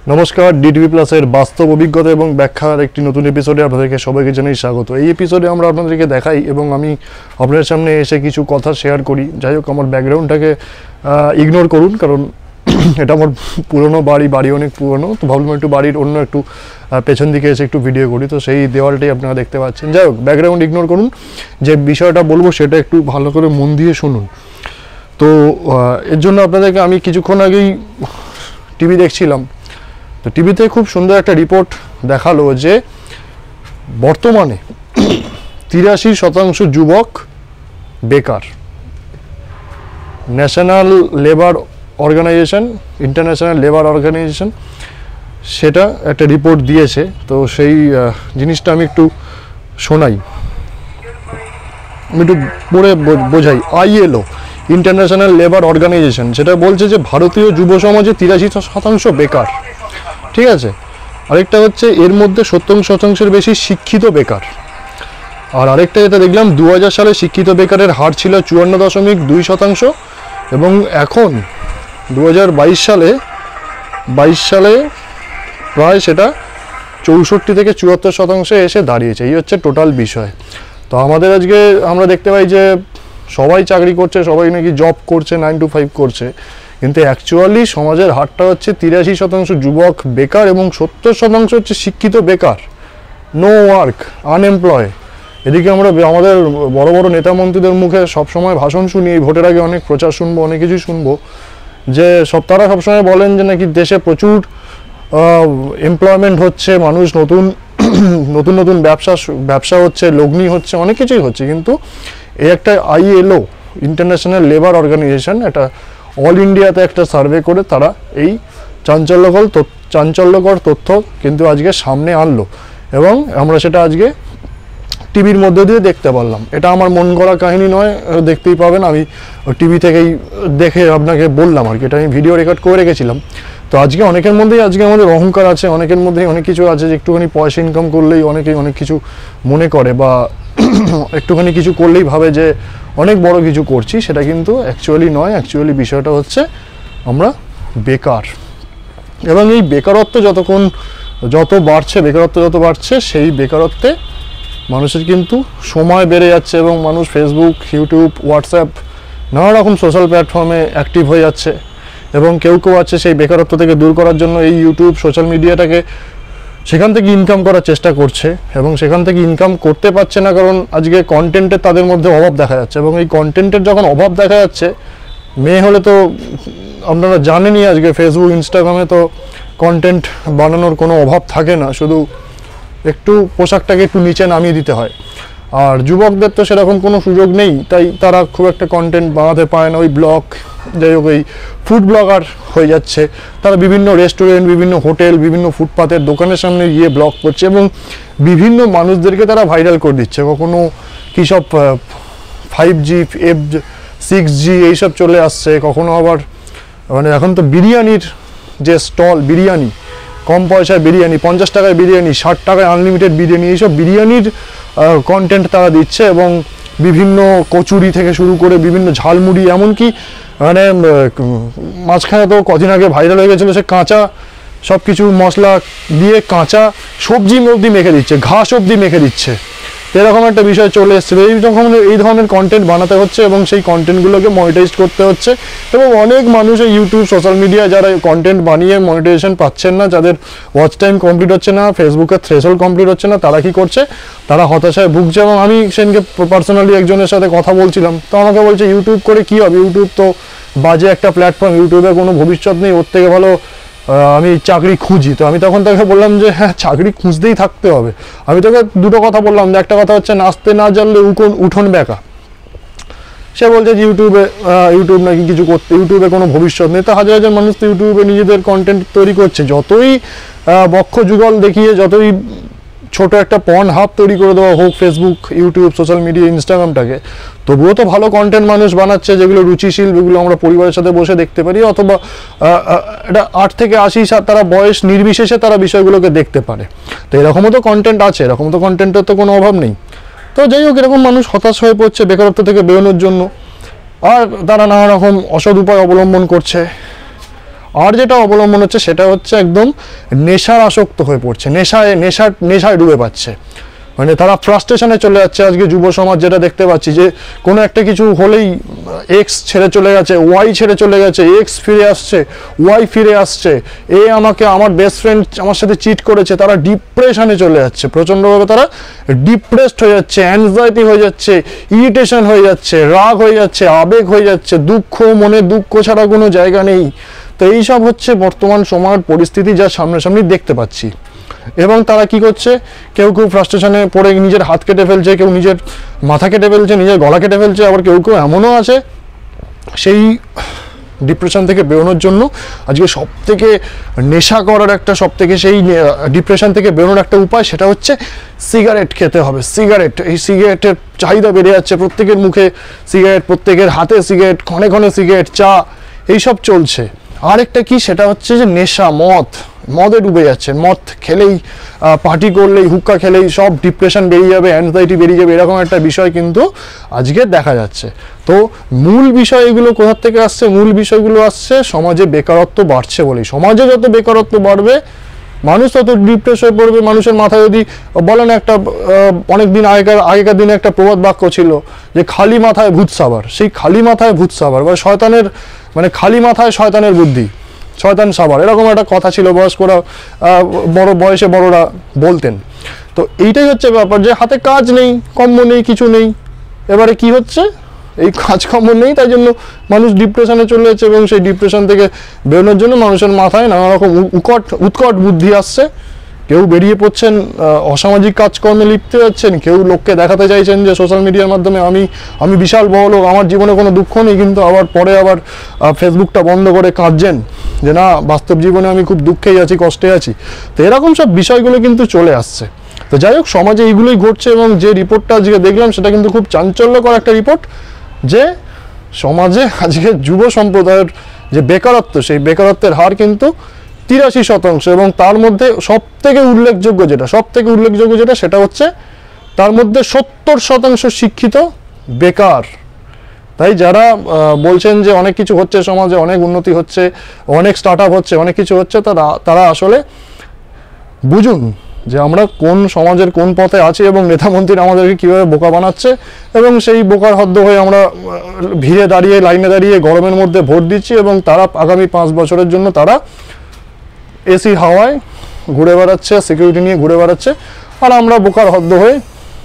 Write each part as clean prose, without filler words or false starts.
নমস্কার, ডিটিভি প্লাসের বাস্তব অভিজ্ঞতা এবং ব্যাখ্যার একটি নতুন এপিসোডে আপনাদেরকে সবাইকে জানাই স্বাগত। এই এপিসোডে আমরা আপনাদেরকে দেখাই এবং আমি আপনাদের সামনে এসে কিছু কথা শেয়ার করি। যাই হোক, আমার ব্যাকগ্রাউন্ডটাকে ইগনোর করুন, কারণ এটা আমার পুরনো বাড়ি অনেক পুরনো, তো ভাবলাম একটু বাড়ির অন্য একটু পেছন দিকে এসে একটু ভিডিও করি, তো সেই দেওয়ালটাই আপনারা দেখতে পাচ্ছেন। যাই হোক, ব্যাকগ্রাউন্ড ইগনোর করুন, যে বিষয়টা বলবো সেটা একটু ভালো করে মন দিয়ে শুনুন। তো এর জন্য আপনাদেরকে আমি কিছুক্ষণ আগেই টিভি দেখছিলাম, তো টিভিতে খুব সুন্দর একটা রিপোর্ট দেখালো যে বর্তমানে 83% যুবক বেকার। National labour organisation, international labour organisation সেটা একটা রিপোর্ট দিয়েছে। তো সেই জিনিসটা আমি একটু শোনাই, আমি একটু পড়ে বোঝাই। ILO, ইন্টারন্যাশনাল লেবার অর্গানাইজেশন, সেটা বলছে যে ভারতীয় যুব সমাজে 83% বেকার। ঠিক আছে, আরেকটা হচ্ছে এর মধ্যে 70%-এর বেশি শিক্ষিত বেকার। আর আরেকটা যেটা দেখলাম, 2000 সালে শিক্ষিত বেকারের হার ছিল 54.2%, এবং এখন 2022 সালে প্রায় সেটা 64 থেকে 74% এসে দাঁড়িয়েছে। এই হচ্ছে টোটাল বিষয়। তো আমাদের আজকে আমরা দেখতে পাই যে সবাই চাকরি করছে, সবাই নাকি জব করছে, 9 to 5 করছে, কিন্তু অ্যাকচুয়ালি সমাজের হারটা হচ্ছে 83% যুবক বেকার এবং 70% হচ্ছে শিক্ষিত বেকার, নো ওয়ার্ক, আনএমপ্লয়। এদিকে আমরা আমাদের বড় বড় নেতা মন্ত্রীদের মুখে সবসময় ভাষণ শুনি, এই ভোটের আগে অনেক প্রচার শুনবো, অনেক কিছুই শুনবো, যে তারা সবসময় বলেন যে নাকি দেশে প্রচুর এমপ্লয়মেন্ট হচ্ছে, মানুষ নতুন নতুন ব্যবসা হচ্ছে, লগ্নি হচ্ছে, অনেক কিছুই হচ্ছে। কিন্তু এই একটা ILO, ইন্টারন্যাশনাল লেবার অর্গানাইজেশন, এটা অল ইন্ডিয়াতে একটা সার্ভে করে তারা এই চাঞ্চল্যকর তথ্য কিন্তু আজকে সামনে আনলো, এবং আমরা সেটা আজকে টিভির মধ্যে দিয়ে দেখতে পারলাম। এটা আমার মন গড়া কাহিনী নয়, দেখতেই পাবেন, আমি টিভি থেকেই দেখে আপনাকে বললাম আর কি। এটা আমি ভিডিও রেকর্ড করে রেখেছিলাম। তো আজকে অনেকের মধ্যেই আজকে আমাদের অহংকার আছে, অনেকের মধ্যেই অনেক কিছু আছে যে একটুখানি পয়সা ইনকাম করলেই অনেকেই অনেক কিছু মনে করে, বা একটুখানি কিছু করলেই ভাবে যে অনেক বড় কিছু করছি, সেটা কিন্তু অ্যাকচুয়ালি নয়। অ্যাকচুয়ালি বিষয়টা হচ্ছে আমরা বেকার, এবং এই বেকারত্ব যত বাড়ছে, সেই বেকারত্বে মানুষের কিন্তু সময় বেড়ে যাচ্ছে, এবং মানুষ ফেসবুক, ইউটিউব, হোয়াটসঅ্যাপ, নানা রকম সোশ্যাল প্ল্যাটফর্মে অ্যাক্টিভ হয়ে যাচ্ছে, এবং কেউ আছে সেই বেকারত্ব থেকে দূর করার জন্য এই ইউটিউব, সোশ্যাল মিডিয়াটাকে সেখান থেকে ইনকাম করার চেষ্টা করছে, এবং সেখান থেকে ইনকাম করতে পারছে না, কারণ আজকে কন্টেন্টের তাদের মধ্যে অভাব দেখা যাচ্ছে। এবং এই কন্টেন্টের যখন অভাব দেখা যাচ্ছে, মেয়ে হলে তো আপনারা জানেনই, আজকে ফেসবুক, ইনস্টাগ্রামে তো কন্টেন্ট বানানোর কোনো অভাব থাকে না, শুধু একটু পোশাকটাকে একটু নিচে নামিয়ে দিতে হয়। আর যুবকদের তো সেরকম কোনো সুযোগ নেই, তাই তারা খুব একটা কন্টেন্ট বানাতে পারে না। ওই ব্লগ, যাই হোক, ওই ফুড ব্লগার হয়ে যাচ্ছে। তারা বিভিন্ন রেস্টুরেন্ট, বিভিন্ন হোটেল, বিভিন্ন ফুটপাতের দোকানের সামনে গিয়ে ব্লগ করছে, এবং বিভিন্ন মানুষদেরকে তারা ভাইরাল করে দিচ্ছে। কখনো কী সব 5G, 6G এইসব চলে আসছে, কখনো আবার মানে এখন তো বিরিয়ানির যে স্টল, বিরিয়ানি, কম পয়সায় বিরিয়ানি, 50 টাকায় বিরিয়ানি, 60 টাকায় আনলিমিটেড বিরিয়ানি, এইসব বিরিয়ানির কন্টেন্ট তারা দিচ্ছে, এবং বিভিন্ন কচুরি থেকে শুরু করে বিভিন্ন ঝালমুড়ি, এমনকি মানে মাঝখানে তো কদিন আগে ভাইরাল হয়ে গেছিলো, সে কাঁচা সব কিছু মশলা দিয়ে কাঁচা সবজি অবধি মেখে দিচ্ছে, ঘাস অবধি মেখে দিচ্ছে, এরকম একটা বিষয় চলে এসেছিলো। এই ধরনের কন্টেন্ট বানাতে হচ্ছে, এবং সেই কন্টেন্টগুলোকে মনিটাইজ করতে হচ্ছে, এবং অনেক মানুষ ইউটিউব, সোশ্যাল মিডিয়া যারা কন্টেন্ট বানিয়ে মনিটাইজেশন পাচ্ছেন না, যাদের ওয়াচ টাইম কমপ্লিট হচ্ছে না, ফেসবুকের থ্রেশহোল্ড কমপ্লিট হচ্ছে না, তারা কি করছে, তারা হতাশায় ভুগছে। এবং আমি সেদিনকে পার্সোনালি একজনের সাথে কথা বলছিলাম, তো আমাকে বলছে ইউটিউব করে কী হবে, ইউটিউব তো বাজে একটা প্ল্যাটফর্ম, ইউটিউবে কোনো ভবিষ্যৎ নেই, ওর থেকে ভালো আমি চাকরি খুঁজি। তো আমি তখন তাকে বললাম যে হ্যাঁ, চাকরি খুঁজতেই থাকতে হবে। আমি তোকে দুটো কথা বললাম, একটা কথা হচ্ছে নাচতে না জানলে উঠোন বেঁকা। সে বলছে যে ইউটিউব নাকি কিছু করতে, ইউটিউবে কোনো ভবিষ্যৎ নেই। তো হাজার হাজার মানুষ তো ইউটিউবে নিজেদের কন্টেন্ট তৈরি করছে, যতই বক্ষ যুগল দেখিয়ে, যতই ছোট একটা পর্ন হাব তৈরি করে দেওয়া হোক ফেসবুক, ইউটিউব, সোশ্যাল মিডিয়া, ইনস্টাগ্রামটাকে, তবুও তো ভালো কন্টেন্ট মানুষ বানাচ্ছে, যেগুলো রুচিশীল, যেগুলো আমরা পরিবারের সাথে বসে দেখতে পারি, অথবা এটা 8 থেকে 80 তারা বয়স নির্বিশেষে তারা বিষয়গুলোকে দেখতে পারে। তো এরকমও তো কন্টেন্ট আছে, এরকম তো কন্টেন্টের তো কোনো অভাব নেই। তো যাই হোক, এরকম মানুষ হতাশ হয়ে পড়ছে বেকারত্ব থেকে বেরোনোর জন্য, আর তারা নানা রকম অসৎ উপায় অবলম্বন করছে। আর যেটা অবলম্বন হচ্ছে সেটা হচ্ছে একদম নেশার আসক্ত হয়ে পড়ছে, নেশায় ডুবে পাচ্ছে, মানে তারা ফ্রাস্ট্রেশনে চলে যাচ্ছে। আজকে যুব সমাজ যেটা দেখতে পাচ্ছি যে কোনো একটা কিছু হলেই এক্স ছেড়ে চলে গেছে, ওয়াই ছেড়ে চলে গেছে, এক্স ফিরে আসছে, ওয়াই ফিরে আসছে, আমার বেস্ট ফ্রেন্ড আমার সাথে চিট করেছে, তারা ডিপ্রেশনে চলে যাচ্ছে, প্রচণ্ডভাবে তারা ডিপ্রেসড হয়ে যাচ্ছে, অ্যাংজাইটি হয়ে যাচ্ছে, ইরিটেশন হয়ে যাচ্ছে, রাগ হয়ে যাচ্ছে, আবেগ হয়ে যাচ্ছে, মনে দুঃখ ছাড়া কোনো জায়গা নেই। তো এইসব হচ্ছে বর্তমান সময়ের পরিস্থিতি যা সামনাসামনি দেখতে পাচ্ছি। এবং তারা কি করছে, কেউ ফ্রাস্ট্রেশনে পড়ে নিজের হাত কেটে ফেলছে, কেউ নিজের মাথা কেটে ফেলছে, নিজের গলা কেটে ফেলছে, আবার কেউ এমনও আছে সেই ডিপ্রেশন থেকে বেরোনোর জন্য আজকে সব থেকে নেশা করার একটা সেই ডিপ্রেশন থেকে বেরোনোর একটা উপায়, সেটা হচ্ছে সিগারেট খেতে হবে। এই সিগারেটের চাহিদা বেড়ে যাচ্ছে, প্রত্যেকের মুখে সিগারেট, প্রত্যেকের হাতে সিগারেট, ক্ষণে ক্ষণে সিগারেট, চা, এইসব চলছে। আরেকটা কি, সেটা হচ্ছে যে নেশা, মদে ডুবে যাচ্ছে। মদ খেলেই, পার্টি করলেই, হুক্কা খেলেই সব ডিপ্রেশন বেরিয়ে যাবে, অ্যাংজাইটি বেরিয়ে যাবে, এরকম একটা বিষয় কিন্তু আজকে দেখা যাচ্ছে। তো মূল বিষয় এগুলো কোথা থেকে আসছে? মূল বিষয়গুলো আসছে সমাজে বেকারত্ব বাড়ছে বলেই। সমাজে যত বেকারত্ব বাড়বে, মানুষ তত ডিপ্রেস হয়ে পড়বে। মানুষের মাথায় যদি বলেন, একটা অনেক দিন আগেকার দিনে একটা প্রবাদ বাক্য ছিল যে খালি মাথায় ভূত সাবার, সেই খালি মাথায় ভূত সাবার বা শয়তানের, মানে খালি মাথায় শয়তানের বুদ্ধি, শয়তান সাবার, এরকম একটা কথা ছিল, বয়স্করা বড়রা বলতেন। তো এইটাই হচ্ছে ব্যাপার, যে হাতে কাজ নেই, কম্ম নেই, কিছু নেই। এবারে কি হচ্ছে, এই কাজকর্ম নেই, তাই জন্য মানুষ ডিপ্রেশনে চলে যাচ্ছে, এবং সেই ডিপ্রেশন থেকে বেরোনোর জন্য মানুষের মাথায় নানা রকম উৎকট বুদ্ধি আসছে। কেউ বেরিয়ে পড়ছেন অসামাজিক কাজকর্মে লিপ্ত যাচ্ছেন, কেউ লোককে দেখাতে চাইছেন যে সোশ্যাল মিডিয়ার মাধ্যমে আমি বিশাল বড় লোক, আমার জীবনে কোনো দুঃখ নেই, কিন্তু পরে আবার ফেসবুকটা বন্ধ করে কাঁদছেন যে না, বাস্তব জীবনে আমি খুব দুঃখেই আছি, কষ্টে আছি। তো এরকম সব বিষয়গুলো কিন্তু চলে আসছে। তো যাই হোক, সমাজে এইগুলোই ঘটছে, এবং যে রিপোর্টটা আজকে দেখলাম সেটা কিন্তু খুব চাঞ্চল্যকর একটা রিপোর্ট, যে সমাজে আজকে যুব সম্প্রদায়ের যে বেকারত্ব, সেই বেকারত্বের হার কিন্তু 83%, এবং তার মধ্যে সব থেকে উল্লেখযোগ্য যেটা সেটা হচ্ছে তার মধ্যে 70% শিক্ষিত বেকার। তাই যারা বলছেন যে অনেক কিছু হচ্ছে সমাজে, অনেক উন্নতি হচ্ছে, অনেক স্টার্ট আপ হচ্ছে, অনেক কিছু হচ্ছে, তারা আসলে বুঝুন যে আমরা কোন সমাজের কোন পথে আছি, এবং নেতা মন্ত্রীরা আমাদেরকে কীভাবে বোকা বানাচ্ছে, এবং সেই বোকার হদ্দ হয়ে আমরা লাইনে দাঁড়িয়ে গরমের মধ্যে ভোট দিচ্ছি, এবং তারা আগামী 5 বছরের জন্য তারা এসি হাওয়ায় ঘুরে বেড়াচ্ছে, সিকিউরিটি নিয়ে ঘুরে বেড়াচ্ছে, আর আমরা বোকার হদ্দ হয়ে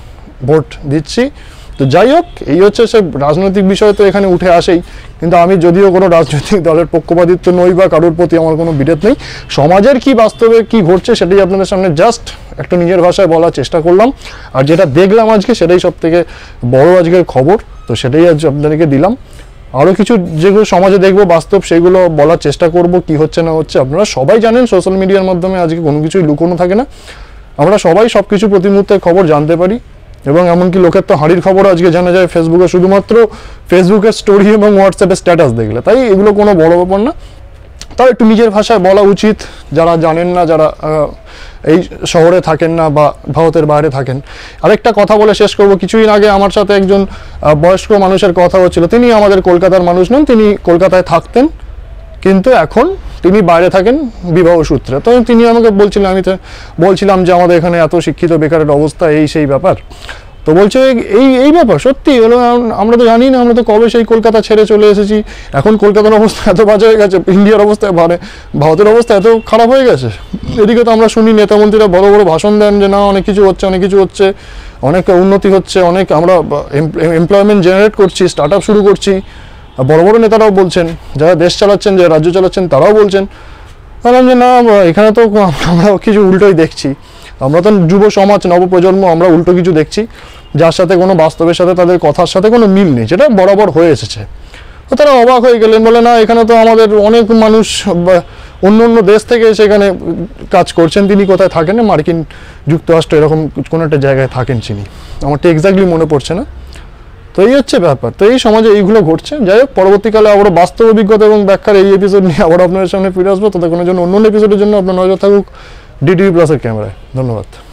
ভোট দিচ্ছি। তো যাই হোক, এই হচ্ছে সে রাজনৈতিক বিষয় তো এখানে উঠে আসেই, কিন্তু আমি যদিও কোনো রাজনৈতিক দলের পক্ষপাতিত্ব নই বা কারোর প্রতি আমার কোনো বিরোধ নেই, সমাজের কি বাস্তবে কি ঘটছে সেটাই আপনাদের সামনে জাস্ট একটা নিজের ভাষায় বলার চেষ্টা করলাম। আর যেটা দেখলাম আজকে, সেটাই সব থেকে বড় আজকের খবর, তো সেটাই আজ আপনাদেরকে দিলাম। আরও কিছু যেগুলো সমাজে দেখবো বাস্তব, সেগুলো বলার চেষ্টা করব, কি হচ্ছে না হচ্ছে। আপনারা সবাই জানেন সোশ্যাল মিডিয়ার মাধ্যমে আজকে কোনো কিছুই লুকোনো থাকে না, আমরা সবাই সব কিছু প্রতি মুহূর্তে খবর জানতে পারি, এবং এমনকি লোকের তো হাঁড়ির খবর আজকে জানা যায় ফেসবুকে, শুধুমাত্র ফেসবুকের স্টোরি এবং হোয়াটসঅ্যাপের স্ট্যাটাস দেখলে। তাই এগুলো কোনো বড় ব্যাপার না, তাও একটু নিজের ভাষায় বলা উচিত, যারা জানেন না, যারা এই শহরে থাকেন না বা ভারতের বাইরে থাকেন। আরেকটা কথা বলে শেষ করব, কিছুদিন আগে আমার সাথে একজন বয়স্ক মানুষের কথা হচ্ছিল, তিনি আমাদের কলকাতার মানুষ নন, তিনি কলকাতায় থাকতেন, কিন্তু এখন তিনি বাইরে থাকেন বিবাহ সূত্রে। তো তিনি আমাকে বলছিলেন, আমি তো বলছিলাম যে আমাদের এখানে এত শিক্ষিত বেকারের অবস্থা, এই সেই ব্যাপার। তো বলছে এই ব্যাপার সত্যি হলো, আমরা তো জানি না, আমরা তো কবে সেই কলকাতা ছেড়ে চলে এসেছি, এখন কলকাতার অবস্থা এত বাজে হয়ে গেছে, ইন্ডিয়ার অবস্থা ভারতের অবস্থা এত খারাপ হয়ে গেছে। এদিকে তো আমরা শুনি নেতামন্ত্রীরা বড় বড় ভাষণ দেন যে না, অনেক কিছু হচ্ছে, অনেক উন্নতি হচ্ছে, অনেক আমরা এমপ্লয়মেন্ট জেনারেট করছি, স্টার্ট আপ শুরু করছি। বড় বড় নেতারাও বলছেন, যারা দেশ চালাচ্ছেন, যারা রাজ্য চালাচ্ছেন, তারাও বলছেন। বললাম যে না, এখানে তো আমরা কিছু উল্টোই দেখছি, আমরা তো যুব সমাজ, নবপ্রজন্ম, আমরা উল্টো কিছু দেখছি, যার সাথে কোনো বাস্তবের সাথে তাদের কথার সাথে কোনো মিল নেই, যেটা বরাবর হয়ে এসেছে। তো তারা অবাক হয়ে গেলেন, বলে না, এখানে তো আমাদের অনেক মানুষ অন্য দেশ থেকে সেখানে কাজ করছেন, তিনি কোথায় থাকেন, মার্কিন যুক্তরাষ্ট্র এরকম কোনো একটা জায়গায় থাকেন তিনি, আমার তো এক্স্যাক্টলি মনে পড়ছে না। তো এই হচ্ছে ব্যাপার, তো এই সমাজে এইগুলো ঘটছে। যাই হোক, পরবর্তীকালে আবার বাস্তব অভিজ্ঞতা এবং ব্যাখ্যার এই এপিসোড নিয়ে আবার আপনাদের সামনে ফিরে আসবো। ততক্ষণের জন্য অন্য এপিসোডের জন্য আপনার নজর থাকুক ডিটিভি প্লাসের ক্যামেরায়। ধন্যবাদ।